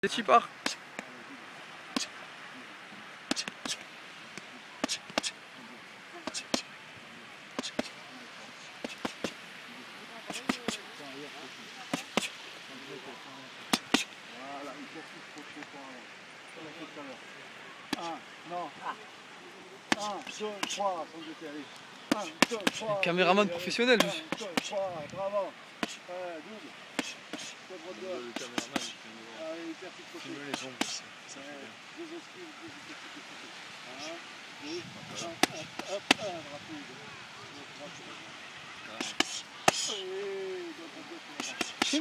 Et tu pars. Voilà, il faut plus trop tout à l'heure. 1, non. 1, 2, 3, sans jeter, allez. 1, 2, 3. Caméraman professionnel, lui. 1, 2, 3, bravo. Double. Le caméraman, Allez, hyper petit côté. filme les ombres, ça fait bien. Deux esquives, deux hyper petit côté. 1, 2, 1, hop, rapide. Film.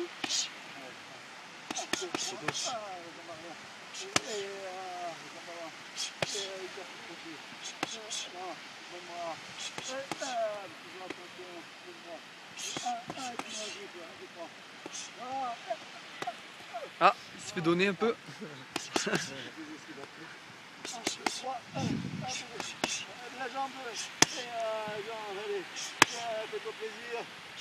Ah, il se fait donner un peu. La jambe, allez, fais-toi plaisir.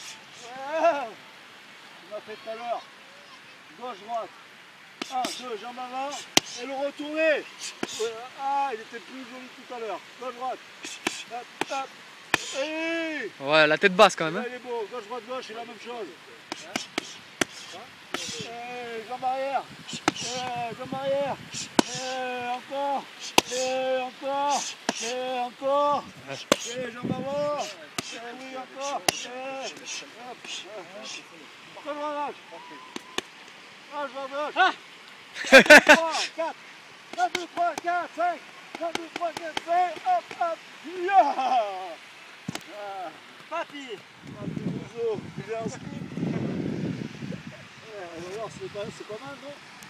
On a fait tout à l'heure. Gauche, droite. 1, 2, jambe avant. Et le retourner. Ah, il était plus joli tout à l'heure. Gauche, droite. Hop, hop. Et Ouais, la tête basse quand même. là, Hein. il est beau. Gauche, droite, gauche, c'est la même chose. Jambe arrière. Jambe arrière. Encore. Encore. Encore. Jambe avant. Oui, encore. Hop. Encore droite. Ah, je vais à gauche. 3, 4. 1, 2, 3, 4, 5. 1, 2, 3, 4, 5. Hop, hop. Papi. Papi Bouzou. Il est inscrit. Alors, c'est pas mal, non?